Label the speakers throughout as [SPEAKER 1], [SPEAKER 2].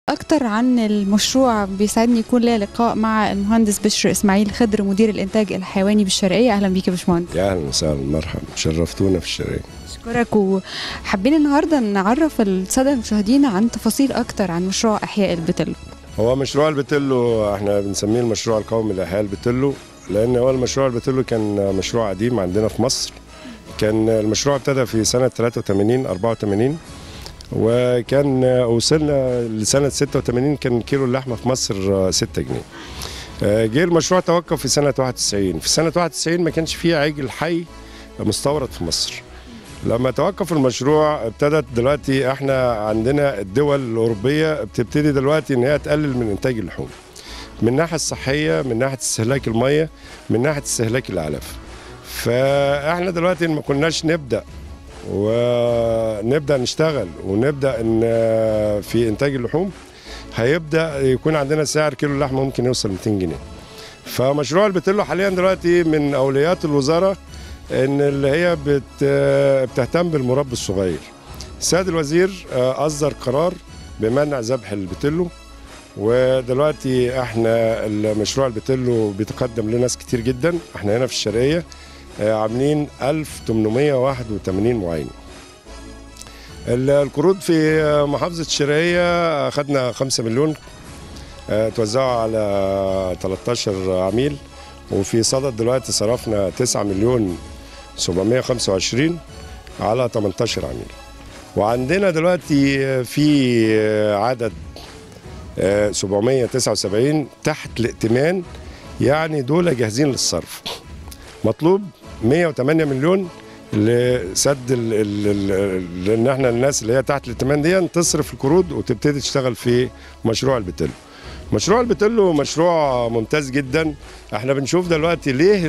[SPEAKER 1] أكتر عن المشروع بيسعدني يكون ليا لقاء مع المهندس بشر إسماعيل خضر مدير الإنتاج الحيواني بالشرقية. أهلا بيك يا باشمهندس.
[SPEAKER 2] يا أهلا وسهلا، مرحبا، شرفتونا في الشرقية.
[SPEAKER 1] أشكرك، وحابين النهاردة نعرف السادة المشاهدين عن تفاصيل أكتر عن مشروع إحياء البتلو.
[SPEAKER 2] هو مشروع البتلو احنا بنسميه المشروع القومي لإحياء البتلو، لأن هو المشروع البتلو كان مشروع قديم عندنا في مصر. كان المشروع ابتدى في سنة 83 وكان وصلنا لسنة 86 كان كيلو اللحمة في مصر 6 جنيه. جه المشروع توقف في سنة 91. في سنة 91 ما كانش فيه عجل حي مستورد في مصر. لما توقف المشروع ابتدت دلوقتي احنا عندنا الدول الأوروبية بتبتدي دلوقتي ان هي تقلل من إنتاج اللحوم من الناحية الصحية، من ناحية استهلاك المية، من ناحية استهلاك الأعلاف. فاحنا دلوقتي ما كناش نبدأ نشتغل ونبدأ ان في إنتاج اللحوم، هيبدأ يكون عندنا سعر كيلو اللحمة ممكن يوصل 200 جنيه. فمشروع البتلو حاليا دلوقتي من أولويات الوزارة ان اللي هي بتهتم بالمربي الصغير. السيد الوزير اصدر قرار بمنع ذبح البتلو، ودلوقتي احنا المشروع البتلو بيتقدم لناس كتير جدا. احنا هنا في الشرقية عاملين 1881 معين. القروض في محافظة الشرقية اخذنا 5 مليون توزعوا على 13 عميل، وفي صدد دلوقتي صرفنا 9 مليون 725 على 18 عميل. وعندنا دلوقتي في عدد 779 تحت الائتمان، يعني دول جاهزين للصرف. مطلوب 108 مليون لسد لان احنا الناس اللي هي تحت الائتمان دي تصرف القروض وتبتدي تشتغل في مشروع البتلو. مشروع البتلو مشروع ممتاز جدا. احنا بنشوف دلوقتي ليه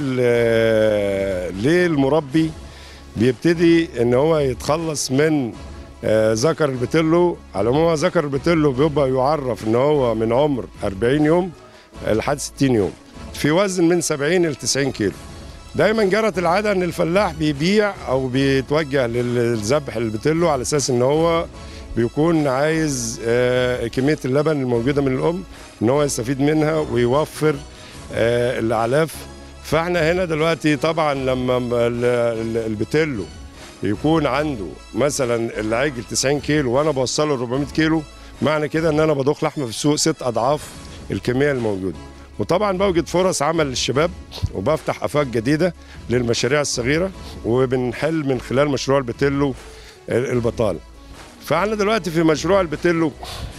[SPEAKER 2] المربي بيبتدي ان هو يتخلص من ذكر البتلو. على ما هو ذكر البتلو بيبقى يعرف ان هو من عمر 40 يوم لحد 60 يوم في وزن من 70 ل 90 كيلو. دايما جرت العاده ان الفلاح بيبيع او بيتوجه للذبح البتلو على اساس ان هو بيكون عايز كمية اللبن الموجودة من الأم إن هو يستفيد منها ويوفر الأعلاف. فإحنا هنا دلوقتي طبعا لما البتلو يكون عنده مثلا العجل 90 كيلو وأنا بوصله 400 كيلو، معنى كده إن أنا بضخ لحمة في السوق 6 أضعاف الكمية الموجودة. وطبعا بوجد فرص عمل للشباب وبفتح آفاق جديدة للمشاريع الصغيرة، وبنحل من خلال مشروع البتلو البطالة. فاحنا دلوقتي في مشروع البتلو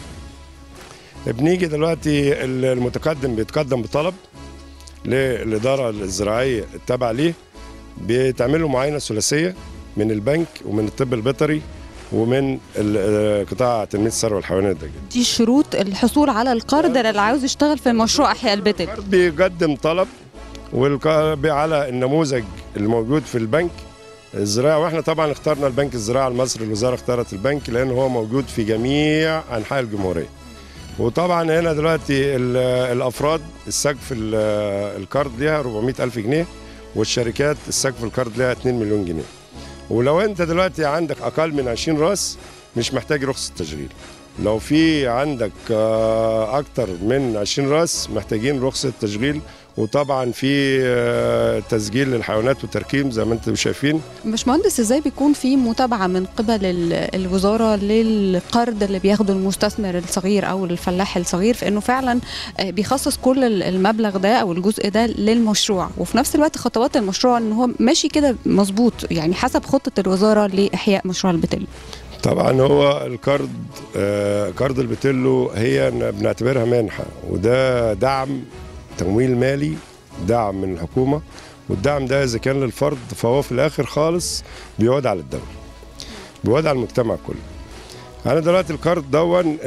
[SPEAKER 2] بنيجي دلوقتي المتقدم بيتقدم بطلب للإدارة الزراعية التابعة ليه، بيتعمل له معاينة ثلاثية من البنك ومن الطب البيطري ومن قطاع تنمية الثروة والحيوانات.
[SPEAKER 1] دي شروط الحصول على القرض اللي عاوز يشتغل في مشروع إحياء البتلو.
[SPEAKER 2] القرض بيقدم طلب على النموذج الموجود في البنك الزراعة، واحنا طبعا اخترنا البنك الزراعي المصري. الوزارة اختارت البنك لأنه هو موجود في جميع أنحاء الجمهورية. وطبعا هنا دلوقتي الأفراد السقف القرض ليها 400,000 جنيه، والشركات السقف القرض ليها 2 مليون جنيه. ولو أنت دلوقتي عندك أقل من 20 راس مش محتاج رخصة تشغيل. لو في عندك أكتر من 20 راس محتاجين رخصة تشغيل، وطبعا في تسجيل للحيوانات وتركيب زي ما انتم شايفين.
[SPEAKER 1] باشمهندس، ازاي بيكون في متابعه من قبل الوزاره للقرض اللي بياخده المستثمر الصغير او الفلاح الصغير في انه فعلا بيخصص كل المبلغ ده او الجزء ده للمشروع، وفي نفس الوقت خطوات المشروع ان هو ماشي كده مظبوط يعني حسب خطه الوزاره لاحياء مشروع البتلو؟
[SPEAKER 2] طبعا هو القرض قرض البتلو هي بنعتبرها منحه، وده دعم تمويل مالي، دعم من الحكومة. والدعم ده إذا كان للفرد فهو في الآخر خالص بيعود على الدولة، بيعود على المجتمع كله. أنا دلوقتي القرض دون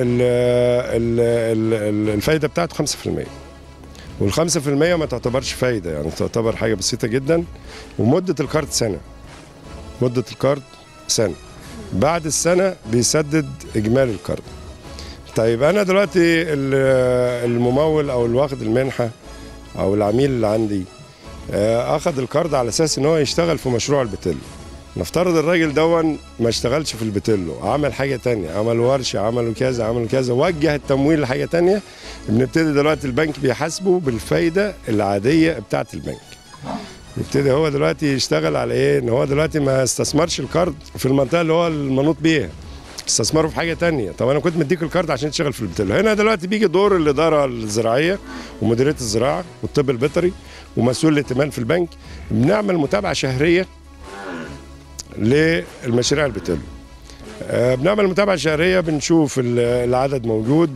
[SPEAKER 2] الفايدة بتاعته 5%، وال5% ما تعتبرش فايدة، يعني تعتبر حاجة بسيطة جدا. ومدة القرض سنة، مدة القرض سنة، بعد السنة بيسدد إجمالي القرض. طيب أنا دلوقتي الممول أو الواخد المنحة أو العميل اللي عندي أخذ القرض على أساس إن هو يشتغل في مشروع البتلو. نفترض الراجل دون ما اشتغلش في البتلو، عمل حاجه تانية، عمل ورشه، عملوا كذا، عملوا كذا، وجه التمويل لحاجه تانية. بنبتدي دلوقتي البنك بيحاسبه بالفايده العاديه بتاعه البنك. يبتدي هو دلوقتي يشتغل على ايه؟ ان هو دلوقتي ما استثمرش الكارد في المنطقه اللي هو المنوط بيها، استثمروا في حاجه تانية. طب انا كنت مديك الكارد عشان تشتغل في البتلو. هنا دلوقتي بيجي دور الاداره الزراعيه ومديريه الزراعه والطب البيطري ومسؤول الائتمان في البنك. بنعمل متابعه شهريه للمشاريع البتلو. بنعمل متابعه شهريه، بنشوف العدد موجود،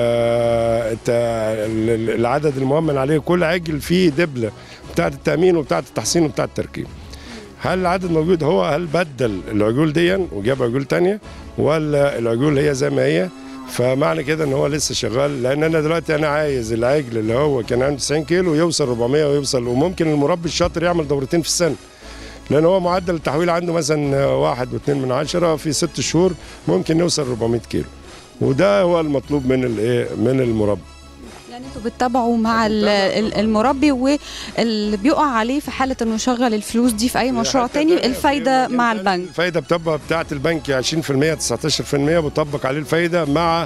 [SPEAKER 2] العدد المؤمن عليه، كل عجل فيه دبله بتاعه التامين وبتاعه التحصين وبتاعه التركيب. هل العدد موجود؟ هل بدل العجول دي وجاب عجول تانية، ولا العجول هي زي ما هي؟ فمعنى كده ان هو لسه شغال. لان انا دلوقتي انا عايز العجل اللي هو كان عنده 90 كيلو يوصل 400 ويوصل، وممكن المربي الشاطر يعمل دورتين في السنه، لان هو معدل التحويل عنده مثلا 1.2 في 6 شهور ممكن يوصل 400 كيلو، وده هو المطلوب من من المربي.
[SPEAKER 1] يعني انتوا بتتابعوا مع المربي، واللي بيقع عليه في حاله انه يشغل الفلوس دي في اي مشروع تاني الفايده مع البنك.
[SPEAKER 2] الفايده بتبقى بتاعه البنك 20%، 19% بيطبق عليه الفايده مع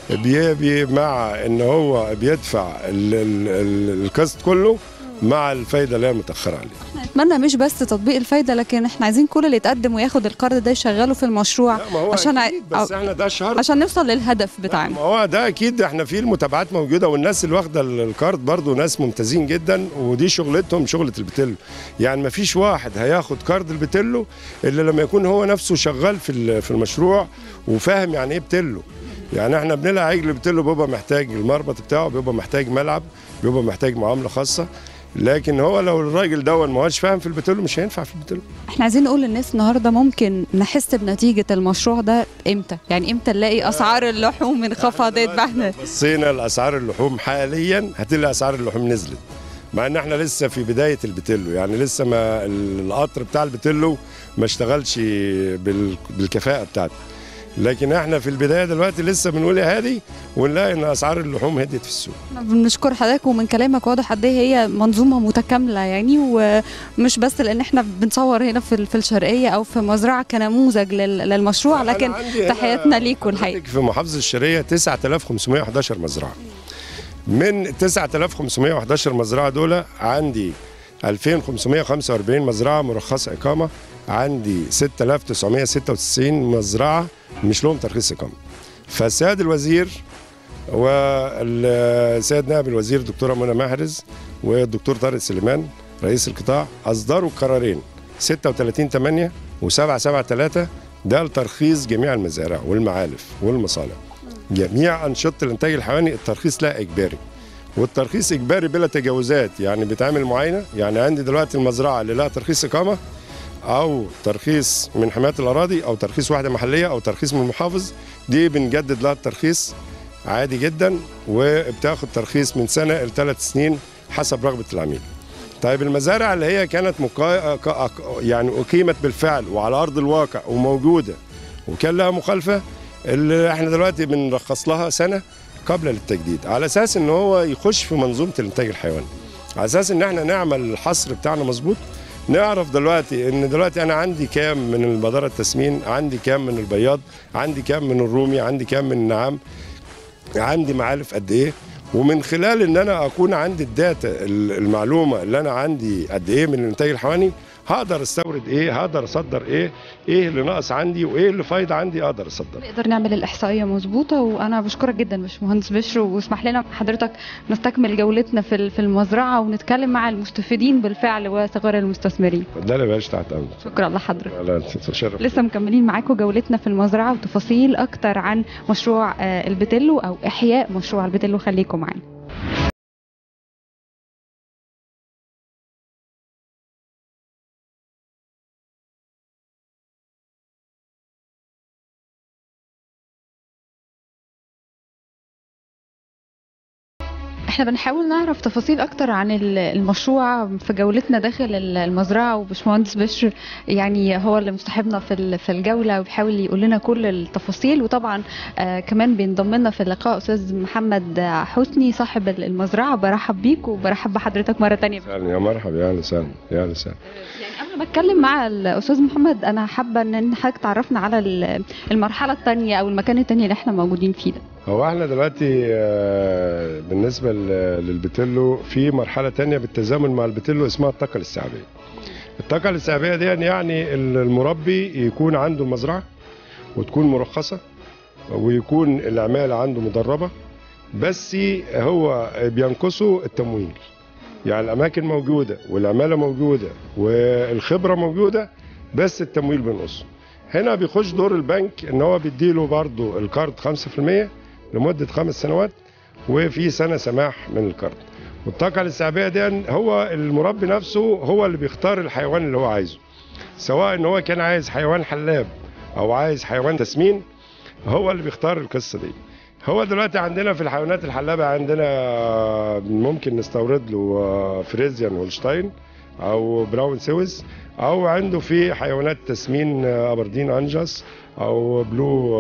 [SPEAKER 2] ان هو بيدفع القسط كله مع الفايده اللي هي متاخره عليه.
[SPEAKER 1] احنا نتمنى مش بس تطبيق الفايده، لكن احنا عايزين كل اللي يتقدم وياخد القرض ده يشغله في المشروع.
[SPEAKER 2] لا ما هو
[SPEAKER 1] عشان
[SPEAKER 2] أكيد، بس احنا ده شهر
[SPEAKER 1] عشان نوصل للهدف بتاعنا.
[SPEAKER 2] ما هو ده اكيد، احنا في المتابعات موجوده، والناس اللي واخده الكارد برضو ناس ممتازين جدا، ودي شغلتهم شغله البتلو. يعني ما فيش واحد هياخد كارد البتلو الا لما يكون هو نفسه شغال في المشروع وفاهم يعني ايه بتلو. يعني احنا بنلعب عجل بتلو بيبقى محتاج المربط بتاعه، بيبقى محتاج ملعب، بيبقى محتاج معامله خاصه. لكن هو لو الراجل دون ما هوش فاهم في البتلو مش هينفع في البتلو.
[SPEAKER 1] احنا عايزين نقول للناس النهارده ممكن نحس بنتيجه المشروع ده امتى؟ يعني امتى نلاقي اسعار اللحوم انخفضت بقى؟
[SPEAKER 2] بصينا لاسعار اللحوم حاليا هتلاقي اسعار اللحوم نزلت، مع ان احنا لسه في بدايه البتلو، يعني لسه ما القطر بتاع البتلو ما اشتغلش بالكفاءه بتاعته. لكن احنا في البدايه دلوقتي لسه بنقول يا هادي، ونلاقي ان اسعار اللحوم هديت في السوق.
[SPEAKER 1] احنا بنشكر حضرتك، ومن كلامك واضح قد ايه هي منظومه متكامله يعني، ومش بس لان احنا بنصور هنا في الشرقيه او في مزرعه كنموذج للمشروع، لكن تحياتنا ليكم الحقيقه.
[SPEAKER 2] في محافظه الشرقيه 9511 مزرعه. من 9511 مزرعه دول عندي 2545 مزرعه مرخصه اقامه، عندي 6996 مزرعه مش لهم ترخيص اقامه. فالسيد الوزير والسيد نائب الوزير الدكتوره منى محرز والدكتور طارق سليمان رئيس القطاع اصدروا قرارين 36/8 و7/7/3 ده لترخيص جميع المزارع والمعالف والمصانع. جميع انشطه الانتاج الحيواني الترخيص لا اجباري، والترخيص اجباري بلا تجاوزات. يعني بتعمل معاينه، يعني عندي دلوقتي المزرعه اللي لها ترخيص اقامه او ترخيص من حمايه الاراضي او ترخيص وحده محليه او ترخيص من المحافظ، دي بنجدد لها الترخيص عادي جدا، وبتاخد ترخيص من سنه ل3 سنين حسب رغبه العميل. طيب المزارع اللي هي كانت يعني اقيمت بالفعل وعلى ارض الواقع وموجوده وكان لها مخالفه، اللي احنا دلوقتي بنرخص لها سنه قبل للتجديد، على اساس ان هو يخش في منظومه الانتاج الحيواني، على اساس ان احنا نعمل الحصر بتاعنا مظبوط. نعرف دلوقتي ان دلوقتي انا عندي كام من البضاره التسمين، عندي كام من البياض، عندي كام من الرومي، عندي كام من النعام، عندي معالف قد ايه، ومن خلال ان انا اكون عندي الداتا المعلومه اللي انا عندي قد ايه من الانتاج الحيواني، هقدر استورد ايه، هقدر اصدر ايه، ايه اللي ناقص عندي وايه اللي فايض عندي اقدر اصدر.
[SPEAKER 1] نقدر نعمل الاحصائيه مظبوطه. وانا بشكرك جدا باشمهندس بشر، واسمح لنا حضرتك نستكمل جولتنا في المزرعه ونتكلم مع المستفيدين بالفعل وصغار المستثمرين.
[SPEAKER 2] اتفضلي يا باشا تحت امرك.
[SPEAKER 1] شكرا لحضرتك.
[SPEAKER 2] لا تتشرف.
[SPEAKER 1] لسه مكملين معاكم جولتنا في المزرعه وتفاصيل اكتر عن مشروع البتلو او احياء مشروع البتلو، خليكم معانا. احنا بنحاول نعرف تفاصيل اكتر عن المشروع في جولتنا داخل المزرعه، وباشمهندس بشر يعني هو اللي مصاحبنا في الجوله وبيحاول يقول لنا كل التفاصيل. وطبعا كمان بينضم لنا في اللقاء استاذ محمد حسني صاحب المزرعه. برحب بيك وبرحب بحضرتك مره ثانيه.
[SPEAKER 2] يا مرحبا، يا وسهلا، يا وسهلا.
[SPEAKER 1] يعني قبل ما اتكلم مع الاستاذ محمد انا حابه ان حضرتك تعرفنا على المرحله الثانيه او المكان الثاني اللي احنا موجودين فيه ده.
[SPEAKER 2] هو احنا دلوقتي بالنسبه للبتلو في مرحله تانية بالتزامن مع البتلو اسمها الطاقه الاستيعابيه. الطاقه الاستيعابيه دي يعني المربي يكون عنده مزرعه وتكون مرخصه ويكون العماله عنده مدربه، بس هو بينقصه التمويل. يعني الاماكن موجوده والعماله موجوده والخبره موجوده، بس التمويل بينقصه. هنا بيخش دور البنك ان هو بيديله برضه الكارد 5% لمده 5 سنوات، وفي سنه سماح من الكارد. والطاقه الاستيعابيه دي هو المربي نفسه هو اللي بيختار الحيوان اللي هو عايزه، سواء ان هو كان عايز حيوان حلاب او عايز حيوان تسمين، هو اللي بيختار القصه دي. هو دلوقتي عندنا في الحيوانات الحلابه عندنا ممكن نستورد له فريزيان هولشتاين او براون سويس، او عنده في حيوانات تسمين ابردين انجاس او بلو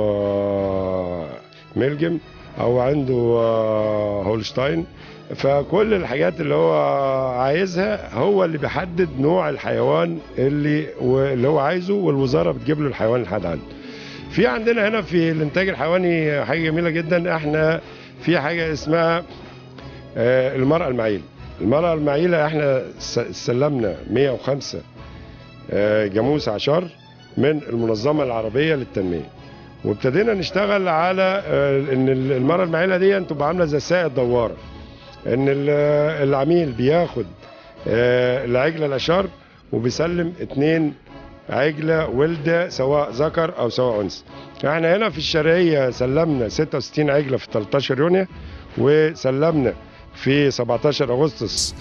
[SPEAKER 2] ميلجم، او عنده هولشتاين. فكل الحاجات اللي هو عايزها هو اللي بيحدد نوع الحيوان اللي هو عايزه، والوزاره بتجيب له الحيوان لحد عنده. في عندنا هنا في الانتاج الحيواني حاجه جميله جدا، احنا في حاجه اسمها المرأة المعيلة. المرأة المعيلة احنا سلمنا 105 جاموس عشار من المنظمة العربية للتنمية، وابتدينا نشتغل على ان المرأة المعيلة دي تبقى عاملة زي سائق دوارة، ان العميل بياخد العجلة العشار وبيسلم 2 عجلة ولدة سواء ذكر او سواء انثى. احنا هنا في الشرقية سلمنا 66 عجلة في 13 يونيو، وسلمنا في 17 اغسطس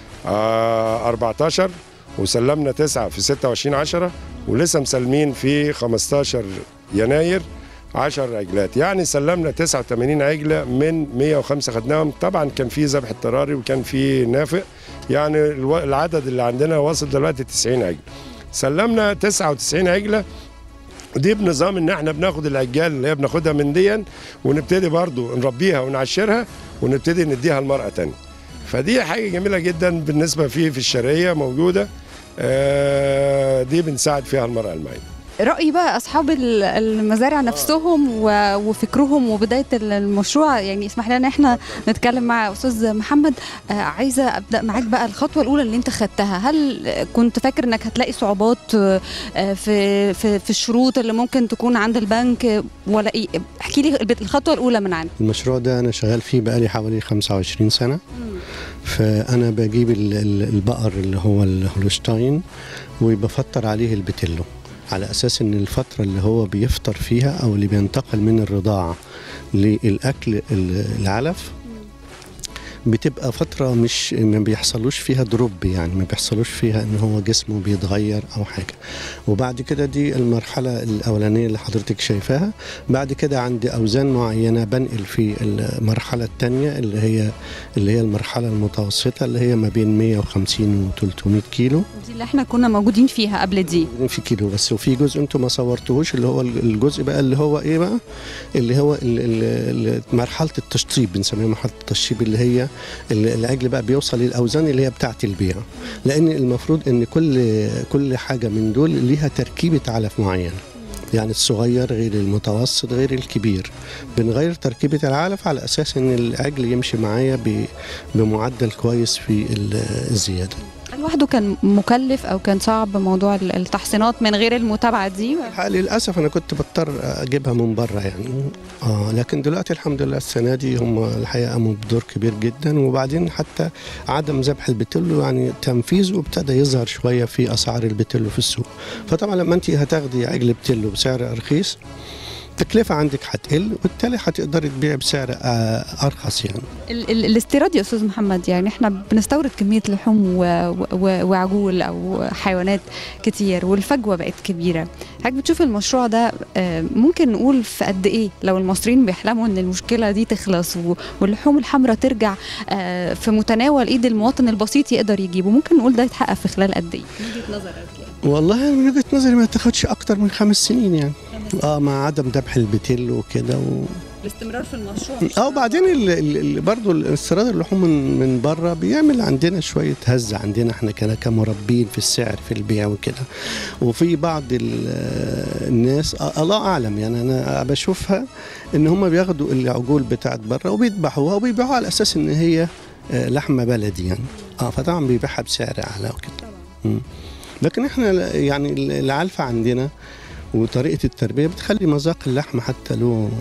[SPEAKER 2] 14، وسلمنا 9 في 26/10، ولسه مسلمين في 15 يناير 10 عجلات. يعني سلمنا 89 عجله من 105 خدناهم. طبعا كان في ذبح اضطراري وكان في نافق، يعني العدد اللي عندنا واصل دلوقتي 90 عجله. سلمنا 99 عجله، دي بنظام ان احنا بناخد العجال اللي هي بناخدها من دي ونبتدي برضو نربيها ونعشرها ونبتدي نديها لمرأة تانية. فدي حاجة جميلة جدا بالنسبة في الشرقية موجودة، دي بنساعد فيها المرأة المعينة.
[SPEAKER 1] رأي بقى أصحاب المزارع نفسهم وفكرهم وبداية المشروع، يعني اسمح لنا احنا نتكلم مع أستاذ محمد. عايزة أبدأ معاك بقى الخطوة الأولى اللي أنت خدتها. هل كنت فاكر إنك هتلاقي صعوبات في الشروط اللي ممكن تكون عند البنك ولا إيه؟ احكي لي الخطوة الأولى من عندك.
[SPEAKER 3] المشروع ده أنا شغال فيه بقالي حوالي 25 سنة. فأنا بجيب البقر اللي هو الهولشتاين وبفطر عليه البتلو، على أساس أن الفترة اللي هو بيفطر فيها أو اللي بينتقل من الرضاعة للأكل العلف بتبقى فترة مش ما بيحصلوش فيها دروب، يعني ما بيحصلوش فيها ان هو جسمه بيتغير او حاجة. وبعد كده دي المرحلة الاولانية اللي حضرتك شايفاها. بعد كده عندي اوزان معينة بنقل في المرحلة الثانية اللي هي المرحلة المتوسطة اللي هي ما بين 150 و 300 كيلو.
[SPEAKER 1] دي اللي احنا كنا موجودين فيها قبل دي.
[SPEAKER 3] في كيلو بس، وفي جزء انتم ما صورتوهوش اللي هو الجزء بقى اللي هو ايه بقى، اللي هو مرحلة التشطيب، بنسميها مرحلة التشطيب، اللي هي العجل بقى بيوصل للاوزان اللي هي بتاعه البيع. لان المفروض ان كل حاجه من دول ليها تركيبه علف معينه، يعني الصغير غير المتوسط غير الكبير. بنغير تركيبه العلف على اساس ان العجل يمشي معايا بمعدل كويس في الزياده.
[SPEAKER 1] لوحده كان مكلف او كان صعب موضوع التحصينات من غير المتابعه دي؟
[SPEAKER 3] للاسف انا كنت بضطر اجيبها من بره يعني. لكن دلوقتي الحمد لله السنه دي هم الحقيقه قاموا بدور كبير جدا. وبعدين حتى عدم ذبح البتلو يعني تنفيذه ابتدى يظهر شويه في اسعار البتلو في السوق. فطبعا لما انت هتاخدي عجل بتلو بسعر رخيص التكلفه عندك هتقل، وبالتالي هتقدري تبيع بسعر ارخص يعني.
[SPEAKER 1] الاستيراد يا استاذ محمد، يعني احنا بنستورد كميه لحوم وعجول او حيوانات كتير، والفجوه بقت كبيره. حضرتك بتشوف المشروع ده ممكن نقول في قد ايه لو المصريين بيحلموا ان المشكله دي تخلص واللحوم الحمراء ترجع في متناول ايد المواطن البسيط يقدر يجيبه، ممكن نقول ده يتحقق في خلال قد ايه من وجهه نظرك يعني؟
[SPEAKER 3] والله من وجهه نظري ما تاخدش اكتر من 5 سنين يعني. مع عدم ذبح البتيل وكده
[SPEAKER 1] الاستمرار في المشروع.
[SPEAKER 3] وبعدين برضه استيراد اللحوم من بره بيعمل عندنا شويه هزه عندنا احنا كمربين في السعر في البيع وكده. وفي بعض الناس الله اعلم يعني انا بشوفها ان هم بياخدوا العجول بتاعت بره وبيذبحوها وبيبيعوها على اساس ان هي لحمه بلدي يعني. فطبعا بيبيعها بسعر اعلى وكده. لكن احنا يعني العلفه عندنا وطريقه التربيه بتخلي مذاق اللحمه حتى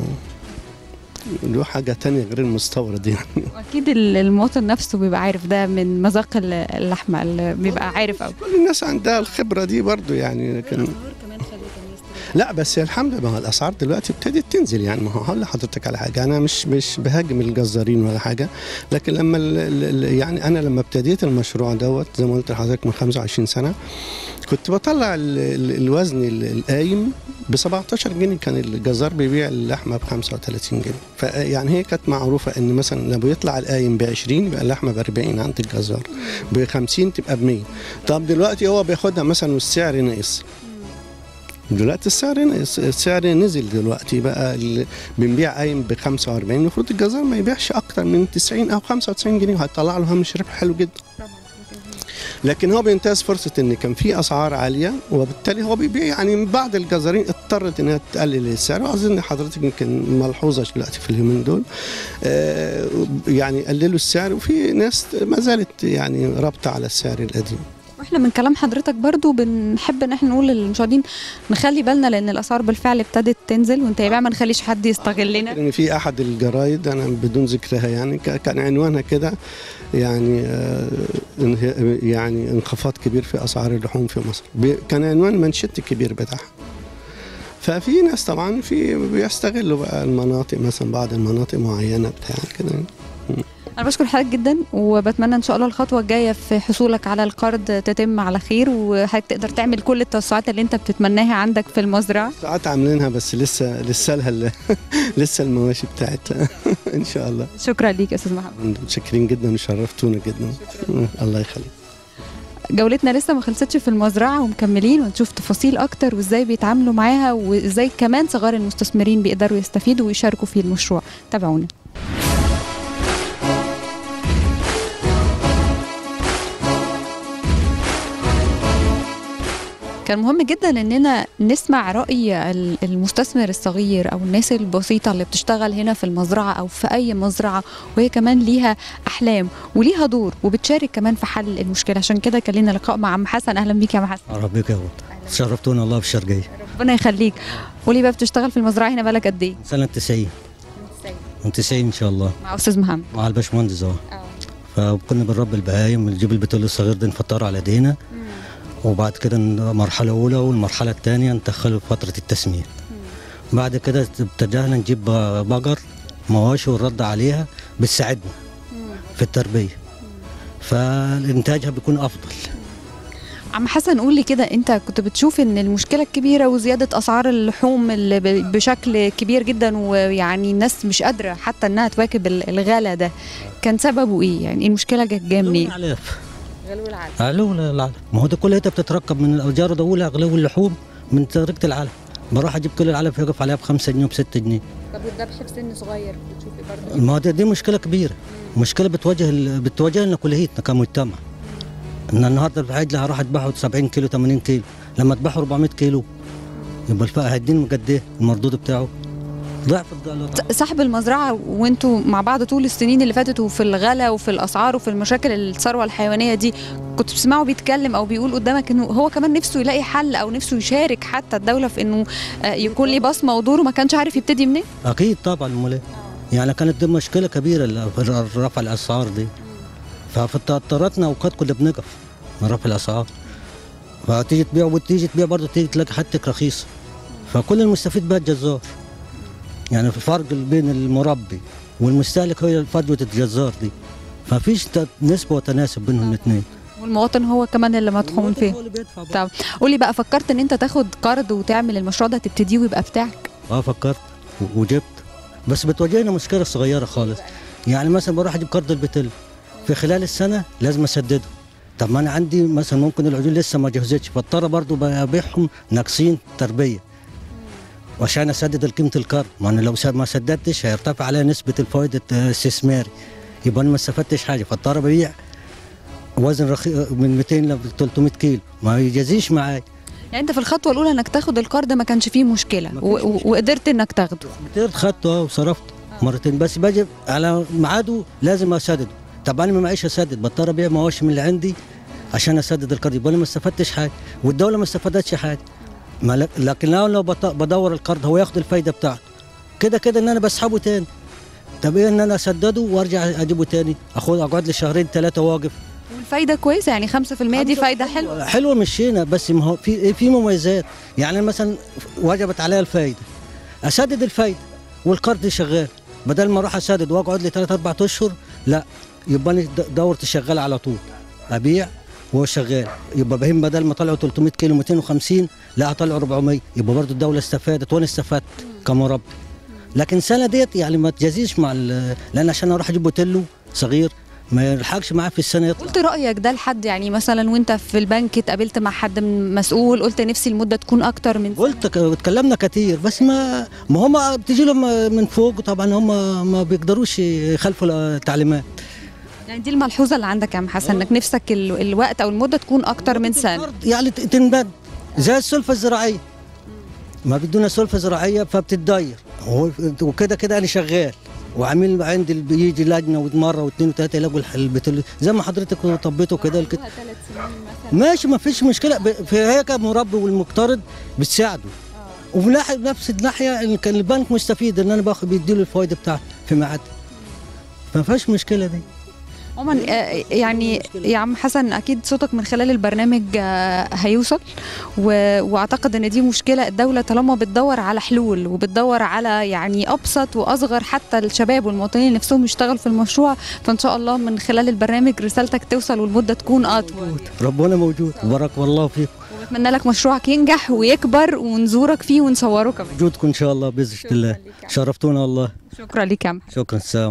[SPEAKER 3] له حاجه تانية غير المستورد يعني.
[SPEAKER 1] واكيد المواطن نفسه بيبقى عارف ده من مذاق اللحمه اللي بيبقى عارف. او
[SPEAKER 3] كل الناس عندها الخبره دي برضو يعني. لكن لا بس الحمد لله الاسعار دلوقتي ابتدت تنزل يعني. ما هقول لحضرتك على حاجه، انا مش بهاجم الجزارين ولا حاجه، لكن لما يعني انا لما ابتديت المشروع دوت زي ما قلت لحضرتك من 25 سنه كنت بطلع الوزن القايم ب 17 جنيه، كان الجزار بيبيع اللحمه ب 35 جنيه. فيعني هي كانت معروفه ان مثلا لما بيطلع القايم ب 20 يبقى اللحمه ب 40 عند الجزار، ب 50 تبقى ب 100. طب دلوقتي هو بياخدها مثلا والسعر ناقص. دلوقتي السعر نزل دلوقتي بقى بنبيع قايم ب 45، المفروض الجزار ما يبيعش اكتر من 90 او 95 جنيه وهيطلع له هامش ربح حلو جدا. لكن هو بينتهز فرصه ان كان في اسعار عاليه وبالتالي هو بيبيع يعني. بعض الجزارين اضطرت انها تقلل السعر، واظن حضرتك يمكن ملحوظه دلوقتي في اليومين دول يعني قللوا السعر، وفي ناس ما زالت يعني رابطه على السعر القديم.
[SPEAKER 1] واحنا من كلام حضرتك برضو بنحب ان احنا نقول للمشاهدين نخلي بالنا لان الاسعار بالفعل ابتدت تنزل ونتابع، ما نخليش حد يستغلنا.
[SPEAKER 3] ان في احد الجرايد انا بدون ذكرها يعني كان عنوانها كده يعني يعني انخفاض كبير في اسعار اللحوم في مصر، كان عنوان منشط الكبير بتاعها. ففي ناس طبعا بيستغلوا بقى المناطق، مثلا بعض المناطق معينه بتاع كده.
[SPEAKER 1] أنا بشكر حضرتك جدا وبتمنى إن شاء الله الخطوة الجاية في حصولك على القرض تتم على خير، وحضرتك تقدر تعمل كل التوسعات اللي أنت بتتمناها عندك في المزرعة.
[SPEAKER 3] توسعات عاملينها بس لسه لها لسه المواشي بتاعتها إن شاء الله.
[SPEAKER 1] شكرا ليك يا أستاذ محمد.
[SPEAKER 3] متشكرين جدا وشرفتونا جدا. الله يخليك.
[SPEAKER 1] جولتنا لسه ما خلصتش في المزرعة ومكملين ونشوف تفاصيل أكتر وإزاي بيتعاملوا معاها وإزاي كمان صغار المستثمرين بيقدروا يستفيدوا ويشاركوا في المشروع. تابعونا. كان مهم جدا اننا نسمع رأي المستثمر الصغير او الناس البسيطة اللي بتشتغل هنا في المزرعة او في اي مزرعة، وهي كمان ليها احلام وليها دور وبتشارك كمان في حل المشكلة. عشان كده كان لنا لقاء مع عم حسن. اهلا بيك يا عم حسن.
[SPEAKER 4] اهلا بيك يا ولد، شرفتونا الله في الشرقية.
[SPEAKER 1] ربنا يخليك. قولي بقى بتشتغل في المزرعة هنا بقالك قد ايه؟
[SPEAKER 4] سنة 90. من 90 ان شاء الله.
[SPEAKER 1] مع استاذ محمد.
[SPEAKER 4] مع الباشمهندس فكنا بنربي البهايم ونجيب البتول الصغير ده نفطره على ايدينا، وبعد كده مرحلة أولى والمرحلة الثانية ندخله في فترة التسمين. بعد كده اتجهنا نجيب بقر مواشي ونرد عليها بتساعدنا في التربية، فالإنتاجها بيكون أفضل.
[SPEAKER 1] عم حسن قول لي كده، أنت كنت بتشوف إن المشكلة الكبيرة وزيادة أسعار اللحوم اللي بشكل كبير جدا، ويعني الناس مش قادرة حتى إنها تواكب الغلا ده، كان سببه إيه؟ يعني المشكلة جاية منين؟ غلو العلف.
[SPEAKER 4] غلو العلف، ما هو ده كلها بتتركب من الاوجار ده، غلو اللحوم من تركه العلف. بروح اجيب كل العلف يقف عليها ب5 جنيه وب6 جنيه.
[SPEAKER 1] طب والذبح في سن صغير بتشوفي برضه؟
[SPEAKER 4] ما هو دي مشكله كبيره، مشكله بتواجهنا كليتنا كمجتمع. ان النهارده العجله هروح اذبحه 70 كيلو 80 كيلو، لما اذبحه 400 كيلو يبقى الفقه هيديني قد ايه المردود بتاعه؟ ضعف
[SPEAKER 1] صاحب المزرعه وانتوا مع بعض طول السنين اللي فاتت، وفي الغلا وفي الاسعار وفي المشاكل الثروه الحيوانيه دي، كنت بتسمعه بيتكلم او بيقول قدامك انه هو كمان نفسه يلاقي حل او نفسه يشارك حتى الدوله في انه يكون ليه بصمه ودور، وما كانش عارف يبتدي منين؟
[SPEAKER 4] اكيد طبعا. امال يعني كانت دي مشكله كبيره رفع الاسعار دي، فاضطرتنا اوقات كنا بنقف من رفع الاسعار، فتيجي تبيع برضه تيجي تلاقي حاجتك رخيصه، فكل المستفيد بقى الجزار. يعني في فرق بين المربي والمستهلك هي فجوه الجزار دي، فمفيش نسبه وتناسب بينهم الاثنين.
[SPEAKER 1] والمواطن هو كمان اللي مطحون فيه. طب قولي بقى، فكرت ان انت تاخد قرض وتعمل المشروع ده تبتديه ويبقى بتاعك؟
[SPEAKER 4] فكرت وجبت، بس بتواجهنا مشكله صغيره خالص. يعني مثلا بروح اجيب قرض البتل، في خلال السنه لازم اسدده. طب ما انا عندي مثلا ممكن العجول لسه ما جهزتش، فاضطر برضه ببيعهم ناقصين تربيه وعشان اسدد قيمه القرض. ما انا لو ما سددتش هيرتفع عليها نسبه الفائده الاستثماري، يبقى انا ما استفدتش حاجه، فاضطر ببيع وزن من 200 ل 300 كيلو، ما يجازيش معايا.
[SPEAKER 1] يعني انت في الخطوه الاولى انك تاخد القرض ما كانش فيه مشكله وقدرت انك تاخده؟
[SPEAKER 4] قدرت، خدته وصرفت مرتين، بس باجي على ميعاده لازم اسدده. طب انا ما معيش اسدد، بضطر ابيع مواشي من اللي عندي عشان اسدد القرض، يبقى انا ما استفدتش حاجه والدوله ما استفادتش حاجه. لكن لو بدور القرض هو ياخد الفايده بتاعته، كده كده ان انا بسحبه تاني. طب ايه ان انا اسدده وارجع اجيبه تاني، اقعد لي شهرين 3 واقف.
[SPEAKER 1] والفايده كويسه يعني 5% دي فايده حلوه.
[SPEAKER 4] حلوه مشينا، بس ما هو في مميزات. يعني مثلا وجبت عليها الفايده، اسدد الفايده والقرض شغال، بدل ما اروح اسدد واقعد لي 3 4 اشهر، لا يبقى انا دورتي شغاله على طول، ابيع وهو شغال. يبقى بهم بدل ما طلعوا 300 كيلو 250 لا طلعوا 400، يبقى برضه الدوله استفادت وانا استفدت كمربي. لكن سنه ديت يعني ما تجازيش مع لان عشان اروح اجيب بوتيلو صغير ما يلحقش معاه في السنه يطلع.
[SPEAKER 1] قلت رايك ده لحد يعني مثلا وانت في البنك اتقابلت مع حد مسؤول قلت نفسي المده تكون اكتر من سنة؟
[SPEAKER 4] قلت اتكلمنا كتير، بس ما هم بتيجي لهم من فوق طبعا، هم ما بيقدروش يخالفوا التعليمات.
[SPEAKER 1] يعني دي الملحوظه اللي عندك يا عم حسن، انك نفسك الوقت او المده تكون اكتر من سنه.
[SPEAKER 4] يعني تنبد زي السلفه الزراعيه، ما بدنا سلفه زراعيه فبتتدير، وكده كده انا شغال وعامل عندي بيجي لجنه مره واثنين وثلاثه يلاقوا البتل زي ما حضرتك طبيته كده
[SPEAKER 1] 3 سنين مثلا
[SPEAKER 4] ماشي، ما فيش مشكله. في هيك المربي والمقترض بتساعده، وفي نفس الناحيه كان البنك مستفيد ان انا باخد بيديله الفائده بتاعته في ميعادها، ما فيش مشكله دي.
[SPEAKER 1] عموما يعني يا عم حسن اكيد صوتك من خلال البرنامج هيوصل، واعتقد ان دي مشكله الدوله طالما بتدور على حلول وبتدور على يعني ابسط واصغر حتى الشباب والمواطنين نفسهم يشتغلوا في المشروع، فان شاء الله من خلال البرنامج رسالتك توصل والمده تكون اطول.
[SPEAKER 4] ربنا موجود، بارك الله فيك،
[SPEAKER 1] وبتمنى لك مشروعك ينجح ويكبر ونزورك فيه ونصوره كمان.
[SPEAKER 4] وجودكم ان شاء الله باذن الله، شرفتونا والله.
[SPEAKER 1] شكرا لك يا عم.
[SPEAKER 4] شكرا، السلام.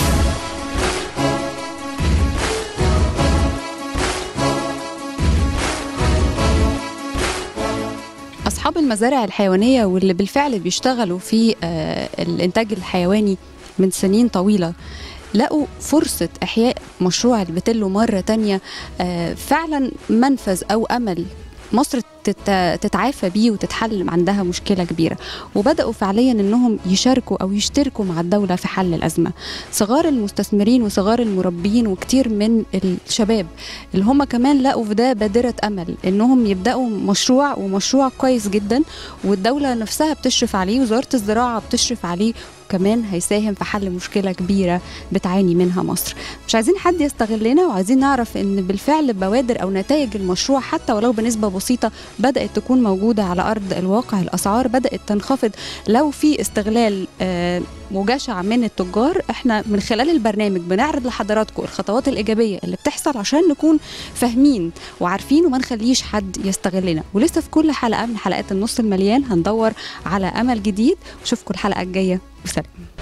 [SPEAKER 1] أصحاب المزارع الحيوانية واللي بالفعل بيشتغلوا في الإنتاج الحيواني من سنين طويلة لقوا فرصة إحياء مشروع البتلو مرة تانية، فعلا منفذ أو أمل مصر تتعافى بيه وتتحل عندها مشكلة كبيرة، وبدأوا فعليا أنهم يشاركوا أو يشتركوا مع الدولة في حل الأزمة. صغار المستثمرين وصغار المربيين وكتير من الشباب اللي هم كمان لقوا في ده بادرة أمل أنهم يبدأوا مشروع، ومشروع كويس جدا، والدولة نفسها بتشرف عليه، وزارة الزراعة بتشرف عليه، كمان هيساهم في حل مشكلة كبيرة بتعاني منها مصر. مش عايزين حد يستغلنا، وعايزين نعرف ان بالفعل بوادر او نتائج المشروع حتى ولو بنسبة بسيطة بدأت تكون موجودة على أرض الواقع. الأسعار بدأت تنخفض، لو في استغلال مجشع من التجار. احنا من خلال البرنامج بنعرض لحضراتكم الخطوات الإيجابية اللي بتحصل عشان نكون فاهمين وعارفين وما نخليش حد يستغلنا. ولسه في كل حلقة من حلقات النص المليان هندور على أمل جديد. وشوفكم الحلقة الجاية، وسلام.